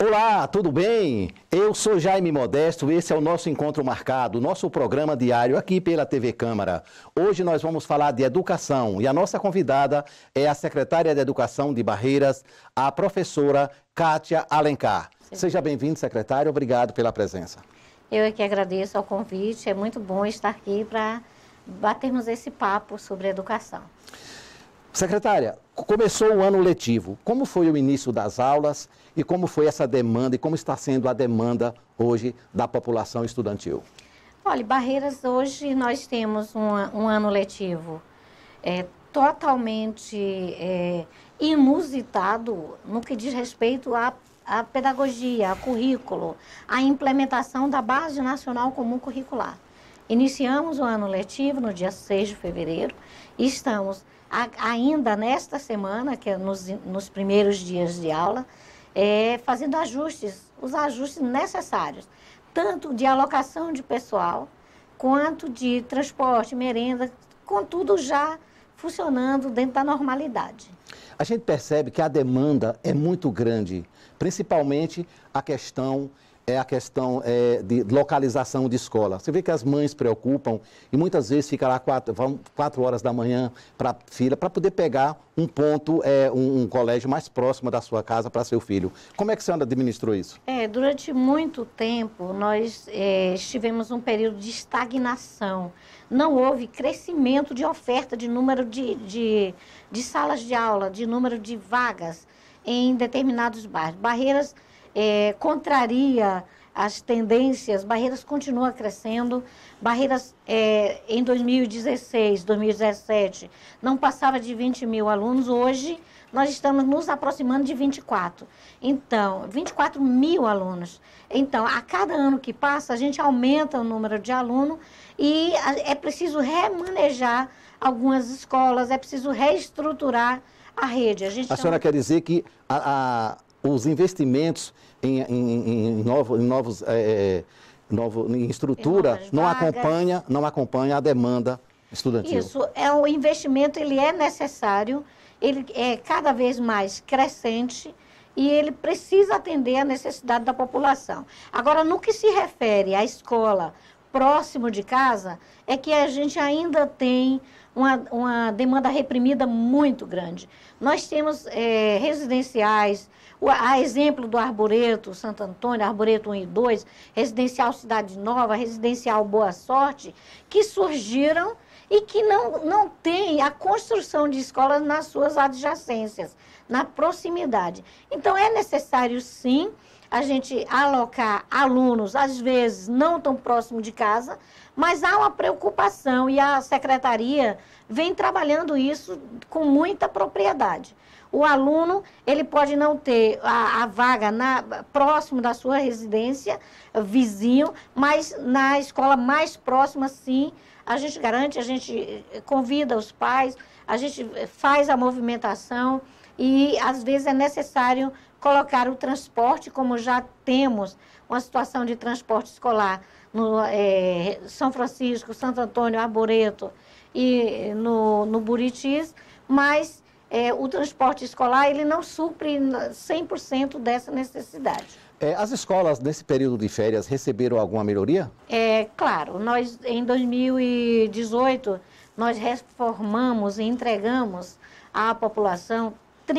Olá, tudo bem? Eu sou Jaime Modesto, esse é o nosso encontro marcado, nosso programa diário aqui pela TV Câmara. Hoje nós vamos falar de educação e a nossa convidada é a secretária de Educação de Barreiras, a professora Kátia Alencar. Seja bem-vindo, secretária, obrigado pela presença. Eu é que agradeço ao convite, é muito bom estar aqui para batermos esse papo sobre educação. Secretária, começou o ano letivo. Como foi o início das aulas e como foi essa demanda e como está sendo a demanda hoje da população estudantil? Olha, Barreiras, hoje nós temos um ano letivo totalmente inusitado no que diz respeito à pedagogia, ao currículo, à implementação da Base Nacional Comum Curricular. Iniciamos o ano letivo no dia 6 de fevereiro e estamos ainda nesta semana, que é nos primeiros dias de aula, fazendo os ajustes necessários, tanto de alocação de pessoal, quanto de transporte, merenda, com tudo já funcionando dentro da normalidade. A gente percebe que a demanda é muito grande, principalmente a questão de localização de escola. Você vê que as mães preocupam e muitas vezes fica lá 4 horas da manhã para fila para poder pegar um ponto, um colégio mais próximo da sua casa para seu filho. Como é que a senhora administrou isso? Durante muito tempo nós tivemos um período de estagnação. Não houve crescimento de oferta de número de salas de aula, de número de vagas em determinados bairros. Barreiras contraria as tendências, Barreiras continua crescendo. Barreiras, em 2016, 2017, não passava de 20 mil alunos. Hoje, nós estamos nos aproximando de 24. Então, 24 mil alunos. Então, a cada ano que passa, a gente aumenta o número de alunos e é preciso remanejar algumas escolas, é preciso reestruturar a rede. A senhora quer dizer que os investimentos em estrutura não acompanha a demanda estudantil. Isso, o investimento ele é necessário, ele é cada vez mais crescente e ele precisa atender à necessidade da população. Agora, no que se refere à escola próximo de casa, é que a gente ainda tem uma demanda reprimida muito grande. Nós temos residenciais, a exemplo do Arboreto Santo Antônio, Arboreto 1 e 2, Residencial Cidade Nova, Residencial Boa Sorte, que surgiram e que não tem a construção de escolas nas suas adjacências, na proximidade. Então, é necessário, sim, a gente alocar alunos, às vezes, não tão próximo de casa, mas há uma preocupação e a secretaria vem trabalhando isso com muita propriedade. O aluno, ele pode não ter a vaga próximo da sua residência, vizinho, mas na escola mais próxima, sim, a gente garante, a gente convida os pais, a gente faz a movimentação e, às vezes, é necessário colocar o transporte, como já temos uma situação de transporte escolar no São Francisco, Santo Antônio, Arboreto e no Buritis, mas o transporte escolar ele não supre 100% dessa necessidade. As escolas, nesse período de férias, receberam alguma melhoria? Claro, nós em 2018, nós reformamos e entregamos à população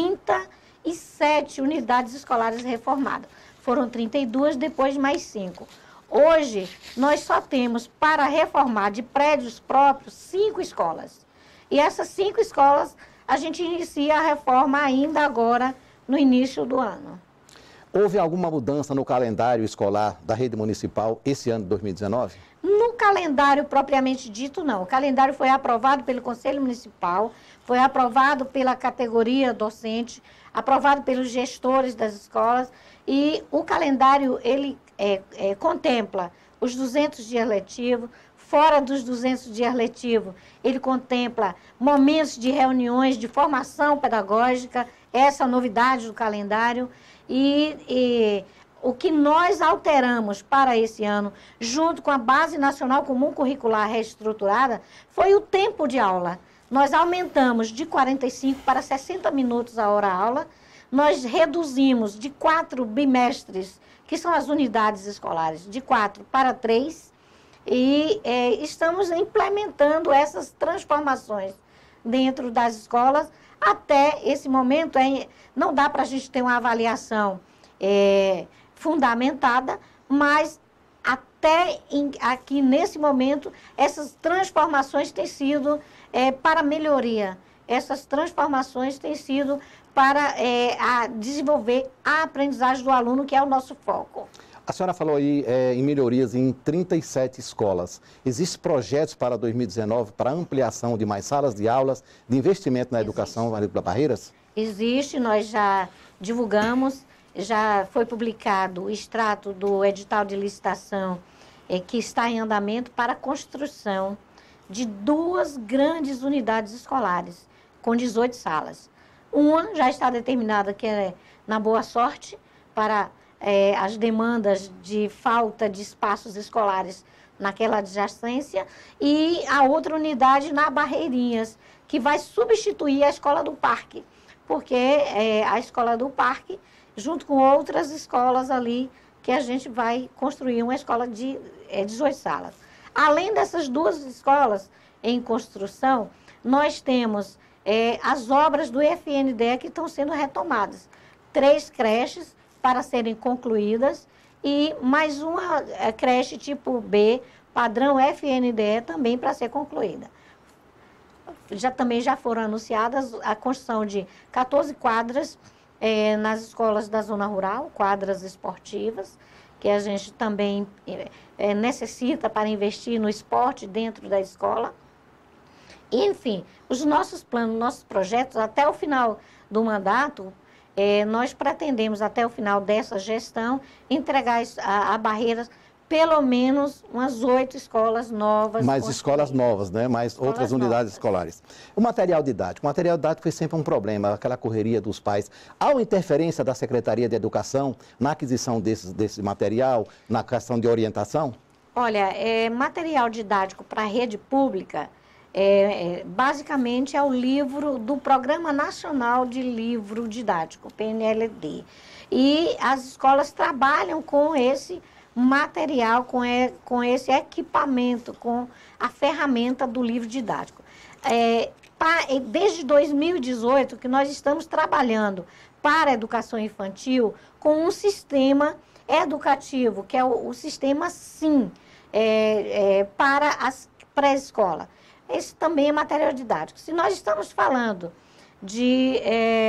37 unidades escolares reformadas. Foram 32, depois mais 5. Hoje, nós só temos para reformar de prédios próprios 5 escolas. E essas 5 escolas, a gente inicia a reforma ainda agora, no início do ano. Houve alguma mudança no calendário escolar da rede municipal esse ano de 2019? No calendário propriamente dito, não. O calendário foi aprovado pelo Conselho Municipal, foi aprovado pela categoria docente, aprovado pelos gestores das escolas e o calendário, ele contempla os 200 dias letivos. Fora dos 200 dias letivos, ele contempla momentos de reuniões de formação pedagógica, essa é a novidade do calendário. E o que nós alteramos para esse ano, junto com a Base Nacional Comum Curricular reestruturada, foi o tempo de aula. Nós aumentamos de 45 para 60 minutos a hora-aula, nós reduzimos de 4 bimestres, que são as unidades escolares, de 4 para 3, e estamos implementando essas transformações dentro das escolas. Até esse momento, não dá para a gente ter uma avaliação fundamentada, mas até aqui nesse momento, essas transformações têm sido para melhoria. Essas transformações têm sido para desenvolver a aprendizagem do aluno, que é o nosso foco. A senhora falou aí em melhorias em 37 escolas. Existem projetos para 2019 para ampliação de mais salas de aulas, de investimento na educação, Marília Barreiras? Existe, nós já divulgamos, já foi publicado o extrato do edital de licitação que está em andamento para a construção de 2 grandes unidades escolares, com 18 salas. Uma já está determinada, que é na Boa Sorte, para as demandas de falta de espaços escolares naquela adjacência, e a outra unidade na Barreirinhas, que vai substituir a Escola do Parque, porque a Escola do Parque, junto com outras escolas ali, que a gente vai construir uma escola de 18 salas. Além dessas 2 escolas em construção, nós temos as obras do FNDE que estão sendo retomadas. 3 creches para serem concluídas e mais uma creche tipo B, padrão FNDE, também para ser concluída. Também já foram anunciadas a construção de 14 quadras nas escolas da zona rural, quadras esportivas, que a gente também necessita para investir no esporte dentro da escola. E, enfim, os nossos planos, nossos projetos, até o final do mandato, nós pretendemos, até o final dessa gestão, entregar a Barreiras pelo menos umas 8 escolas novas. Mais escolas novas, né? Mais outras unidades escolares. O material didático foi sempre um problema, aquela correria dos pais. Há uma interferência da Secretaria de Educação na aquisição desse material, na questão de orientação? Olha, material didático para a rede pública, basicamente é o livro do Programa Nacional de Livro Didático, PNLD. E as escolas trabalham com esse material, com esse equipamento, com a ferramenta do livro didático. Desde 2018 que nós estamos trabalhando para a educação infantil com um sistema educativo, que é o sistema SIM, para as pré-escola. Esse também é material didático. Se nós estamos falando de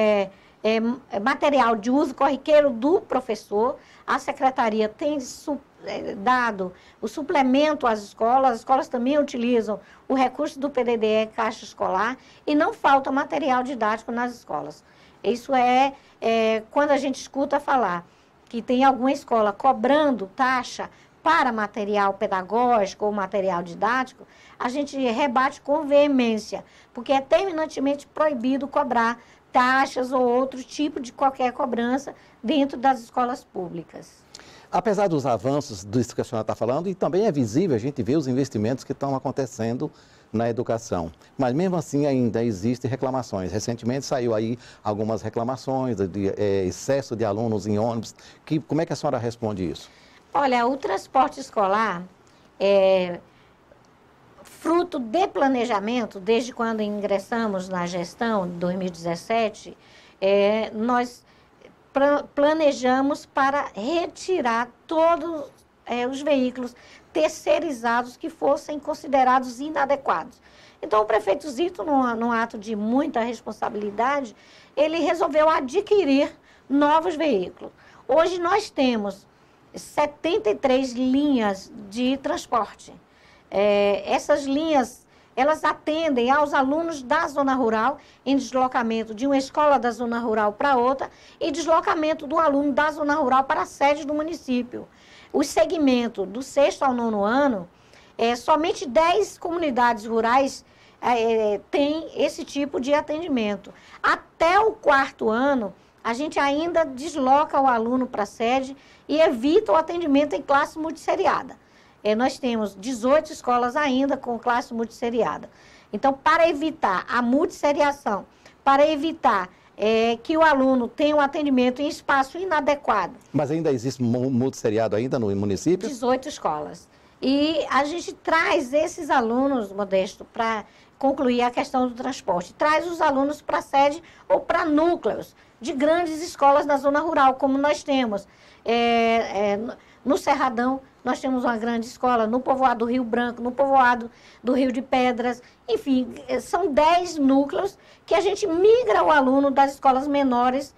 material de uso corriqueiro do professor, a secretaria tem dado o suplemento às escolas, as escolas também utilizam o recurso do PDDE, Caixa Escolar, e não falta material didático nas escolas. Isso quando a gente escuta falar que tem alguma escola cobrando taxa para material pedagógico ou material didático, a gente rebate com veemência, porque é terminantemente proibido cobrar taxas ou outro tipo de qualquer cobrança dentro das escolas públicas. Apesar dos avanços disso que a senhora está falando, e também é visível, a gente vê os investimentos que estão acontecendo na educação. Mas mesmo assim ainda existem reclamações. Recentemente saiu aí algumas reclamações de excesso de alunos em ônibus. Como é que a senhora responde isso? Olha, o transporte escolar fruto de planejamento, desde quando ingressamos na gestão, em 2017, nós planejamos para retirar todos os veículos terceirizados que fossem considerados inadequados. Então, o prefeito Zito, num ato de muita responsabilidade, ele resolveu adquirir novos veículos. Hoje nós temos 73 linhas de transporte. Essas linhas, elas atendem aos alunos da zona rural em deslocamento de uma escola da zona rural para outra e deslocamento do aluno da zona rural para a sede do município. O segmento do 6º ao 9º ano, somente 10 comunidades rurais têm esse tipo de atendimento. Até o 4º ano, a gente ainda desloca o aluno para a sede e evita o atendimento em classe multisseriada. Nós temos 18 escolas ainda com classe multisseriada. Então, para evitar a multisseriação, para evitar que o aluno tem um atendimento em espaço inadequado. Mas ainda existe multisseriado ainda no município? 18 escolas. E a gente traz esses alunos, Modesto, para concluir a questão do transporte. Traz os alunos para a sede ou para núcleos de grandes escolas na zona rural, como nós temos. No Cerradão, nós temos uma grande escola, no povoado do Rio Branco, no povoado do Rio de Pedras. Enfim, são 10 núcleos que a gente migra o aluno das escolas menores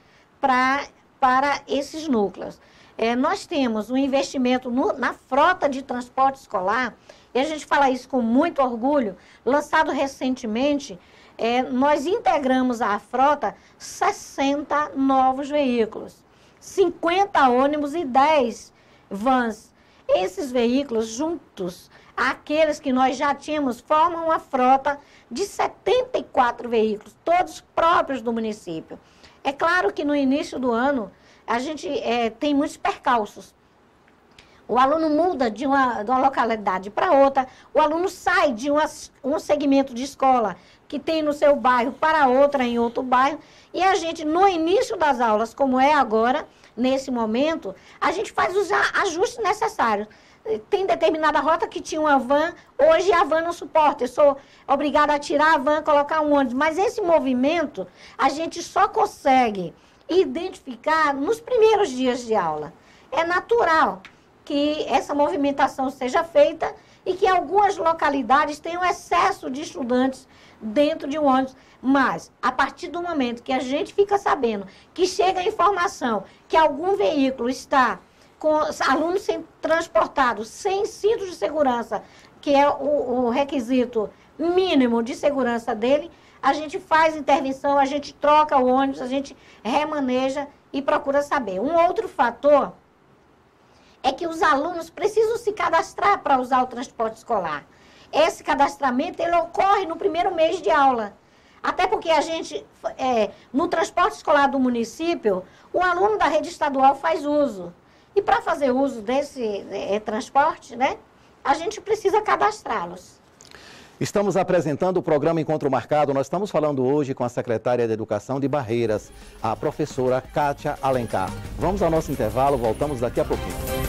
para esses núcleos. Nós temos um investimento na frota de transporte escolar, e a gente fala isso com muito orgulho, lançado recentemente, nós integramos à frota 60 novos veículos, 50 ônibus e 10 vans. Esses veículos, juntos àqueles que nós já tínhamos, formam uma frota de 74 veículos, todos próprios do município. É claro que no início do ano, a gente tem muitos percalços. O aluno muda de uma localidade para outra, o aluno sai de um segmento de escola que tem no seu bairro para outra em outro bairro, e a gente, no início das aulas, como é agora, nesse momento, a gente faz os ajustes necessários. Tem determinada rota que tinha uma van, hoje a van não suporta, eu sou obrigada a tirar a van, colocar um ônibus, mas esse movimento a gente só consegue identificar nos primeiros dias de aula. É natural que essa movimentação seja feita e que algumas localidades tenham excesso de estudantes dentro de um ônibus, mas a partir do momento que a gente fica sabendo que chega a informação que algum veículo está com alunos sendo transportados sem cinto de segurança, que é o requisito mínimo de segurança dele, a gente faz intervenção, a gente troca o ônibus, a gente remaneja e procura saber. Um outro fator é que os alunos precisam se cadastrar para usar o transporte escolar. Esse cadastramento, ele ocorre no primeiro mês de aula. Até porque a gente, no transporte escolar do município, o aluno da rede estadual faz uso. E para fazer uso desse transporte, né, a gente precisa cadastrá-los. Estamos apresentando o programa Encontro Marcado. Nós estamos falando hoje com a secretária de Educação de Barreiras, a professora Kátia Alencar. Vamos ao nosso intervalo, voltamos daqui a pouquinho.